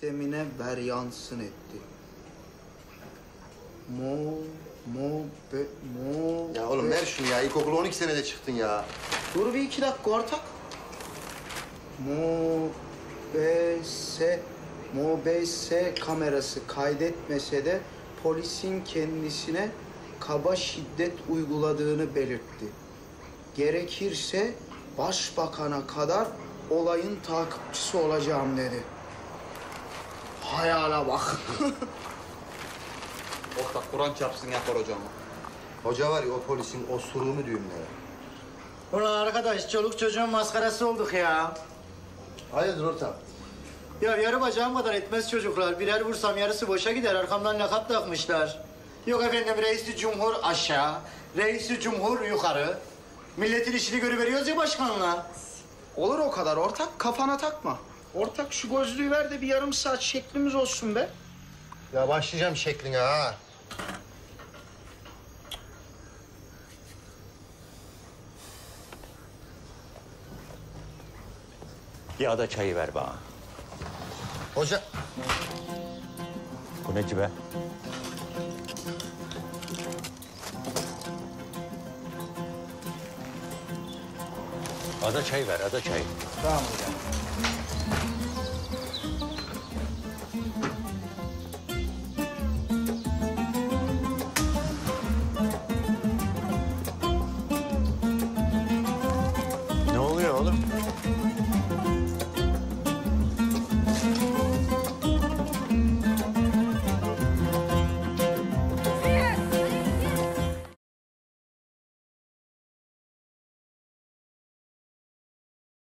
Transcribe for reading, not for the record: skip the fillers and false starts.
sistemine varyansın etti. Ya oğlum ver şunu ya. İlkokul 12 senede çıktın ya. Dur bir 2 dakika ortak. MOBS kamerası kaydetmese de polisin kendisine kaba şiddet uyguladığını belirtti. Gerekirse başbakana kadar olayın takipçisi olacağım dedi. Hayala bak. Ortak Kur'an çarpsın yapar hocam. Hoca var ya o polisin osuruğunu düğümlere. Ulan arkadaş çoluk çocuğun maskarası olduk ya. Hayırdır ortam? Ya yarı bacağım kadar etmez çocuklar. Birer vursam yarısı boşa gider. Arkamdan lakap takmışlar. Yok efendim reis-i cumhur aşağı, reis-i cumhur yukarı. Milletin işini görüveriyoruz ya başkanla. Olur o kadar ortak, kafana takma. Ortak şu gözlüğü ver de bir yarım saat şeklimiz olsun be. Ya başlayacağım şekline ha. Bir ada çayı ver bana. Hoca... Bu ne ki be? Ada çayı ver, ada çayı. Tamam hocam.